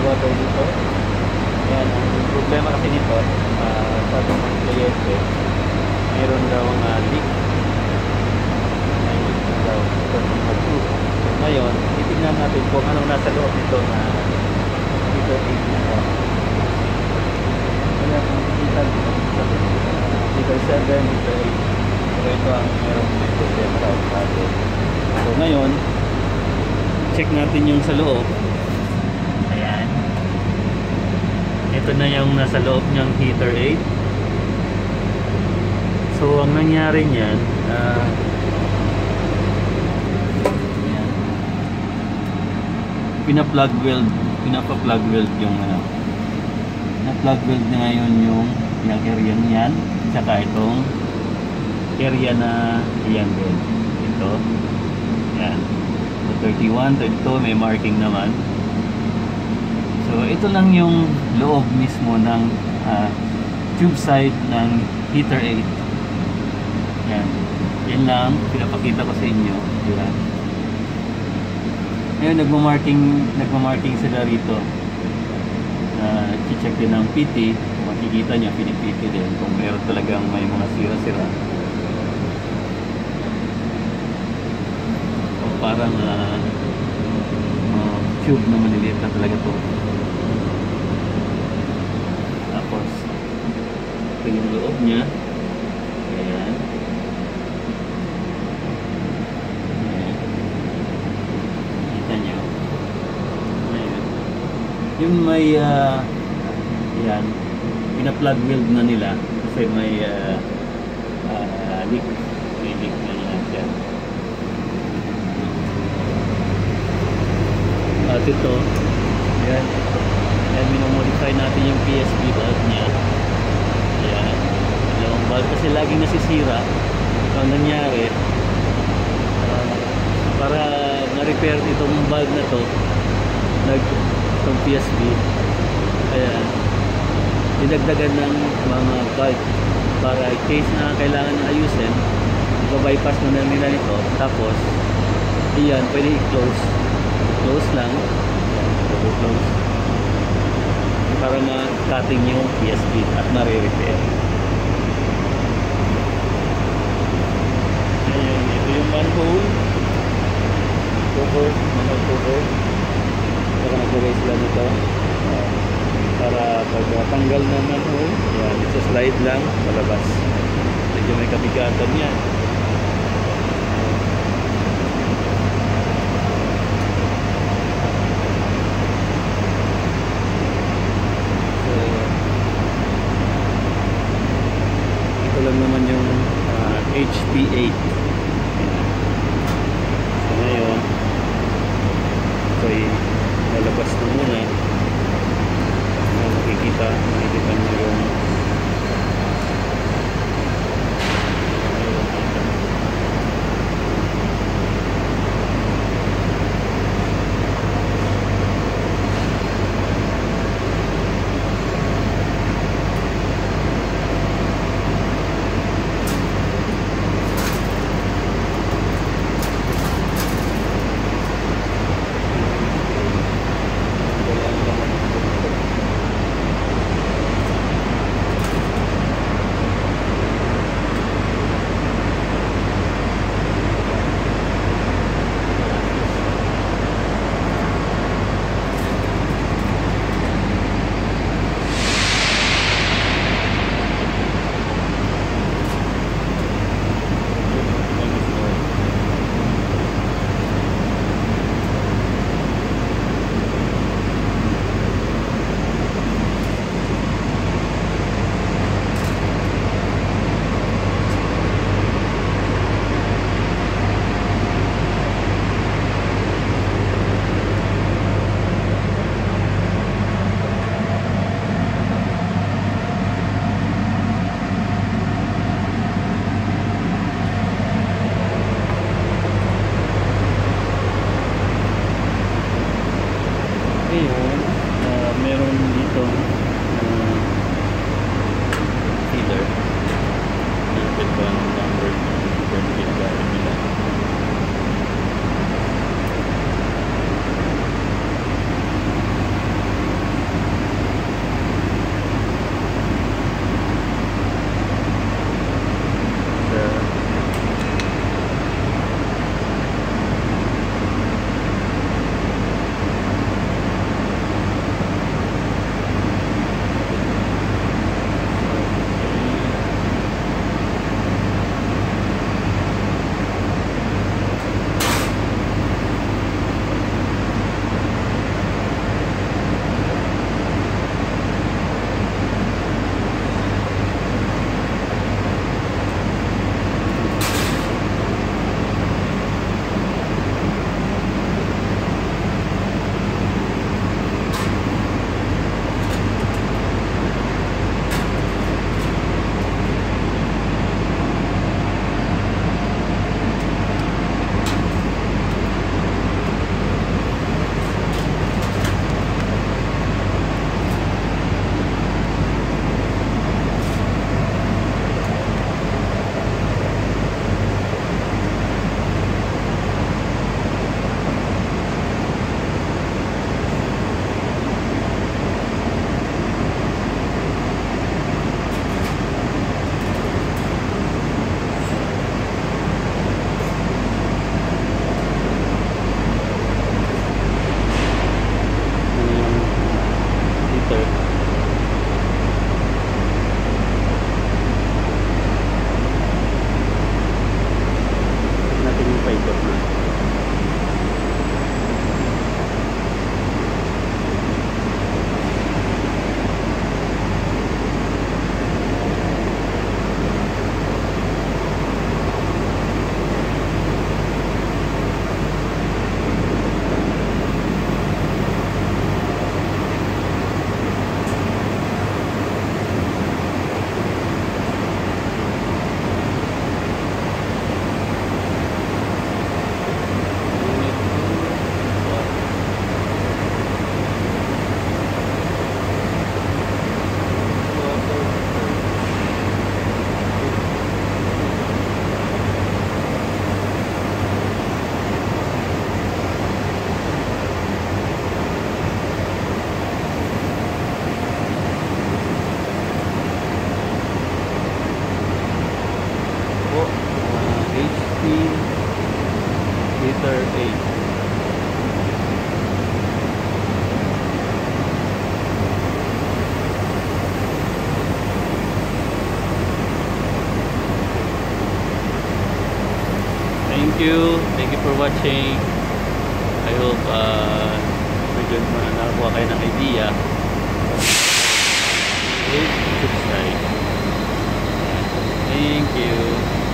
water dito. Ayan, ang problema kasi nito, sabi ng kliyente, mayroon daw ang leak. May leak na daw. Ito ng mag-proof. So ngayon, titignan natin kung anong nasa loob nito na heater 8 nito. Ayan, kung kita dito. Heater 7, heater 8. So ito ang mayroong may problema daw sa atin. So ngayon, check natin yung sa loob. Ayan. Ito na yung nasa loob niyang heater 8. So ang nangyari niyan, ayan, pina-plug weld yung na-plug weld na ngayon yung area niyan, tsaka itong area na iyan din. Ito. Ayan. 31, 32, may marking naman. So ito lang yung loob mismo ng tube side ng heater 8. Yan. Yan lang pinapakita ko sa inyo. Yan. Ngayon nagma-marking sila rito. I-check din ng PT. Makikita nyo pinipiti din kung meron talagang may mga sira-sira. O parang tube na maliliit na talaga to. Tapos ito yung loob niya. Ayan. Ayan. Kita nyo. Ayan. Yung may ayan, pina-plug weld na nila kasi may leak. May leak na yan siya. At ito, ayan. Ayan, minomodify natin yung PSP valve niya. Ayan. Dalawang valve kasi laging nasisira. So, ang nangyari, para ma-repair itong valve na to, itong PSP, ayan, dinagdagan ng mga valve para in case na kailangan na ayusin, ipa-bypass na nila nito. Tapos, ayan, pwede i-close. Close lang. Ayan, close. Para ma-cutting yung PSP at ma-repair. Ayan, ito yung manhole cover, manhole cover. Saka naglagay sila nito para pag tanggal ng manhole, ayan, ito slide lang palabas. Medyo may kabigatan yan. Lang naman yung HP8. So ngayon ito ay lalabas na muna. Makikita nyo yung meron dito feeder. Ito ba ang number ng permit gamit nila. thank you. Thank you for watching. I hope medyo nakakuha kayo ng idea. Subscribe. Thank you.